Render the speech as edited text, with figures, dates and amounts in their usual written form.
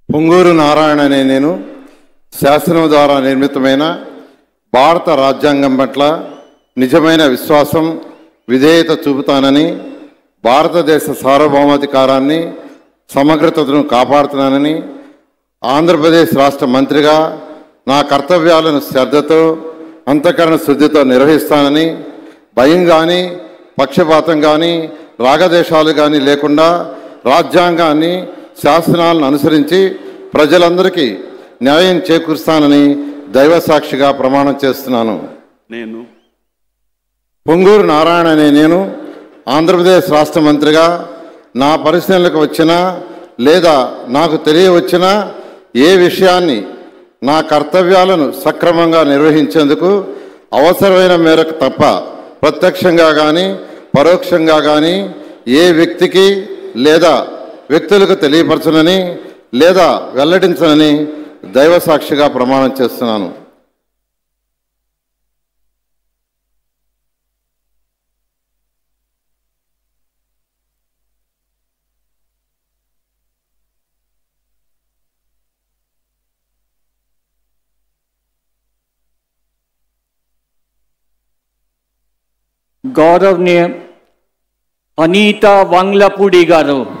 పొంగూరు నారాయణ అనే నేను శాసనం ద్వారా నిర్మితమైన భారత రాజ్యాంగం పట్ల నిజమైన విశ్వాసం విధేయత చూపుతానని, భారతదేశ సార్వభౌమాధికారాన్ని సమగ్రతను కాపాడుతున్నానని, ఆంధ్రప్రదేశ్ రాష్ట్ర మంత్రిగా నా కర్తవ్యాలను శ్రద్ధతో అంతఃకరణ శుద్ధితో నిర్వహిస్తానని, భయం కానీ పక్షపాతం కానీ రాగదేశాలు కానీ లేకుండా రాజ్యాంగాన్ని శాసనాలను అనుసరించి ప్రజలందరికీ న్యాయం చేకూరుస్తానని దైవసాక్షిగా ప్రమాణం చేస్తున్నాను. నేను పొంగూరు నారాయణ అనే నేను ఆంధ్రప్రదేశ్ రాష్ట్ర మంత్రిగా నా పరిశీలనకు వచ్చినా లేదా నాకు తెలియవచ్చినా ఏ విషయాన్ని నా కర్తవ్యాలను సక్రమంగా నిర్వహించేందుకు అవసరమైన మేరకు తప్ప ప్రత్యక్షంగా కానీ పరోక్షంగా కానీ ఏ వ్యక్తికి లేదా వ్యక్తులకు తెలియపరచనని లేదా వెల్లడించనని దైవసాక్షిగా ప్రమాణం చేస్తున్నాను. గౌరవనీయ అనితా వంగ్లపూడి గారు.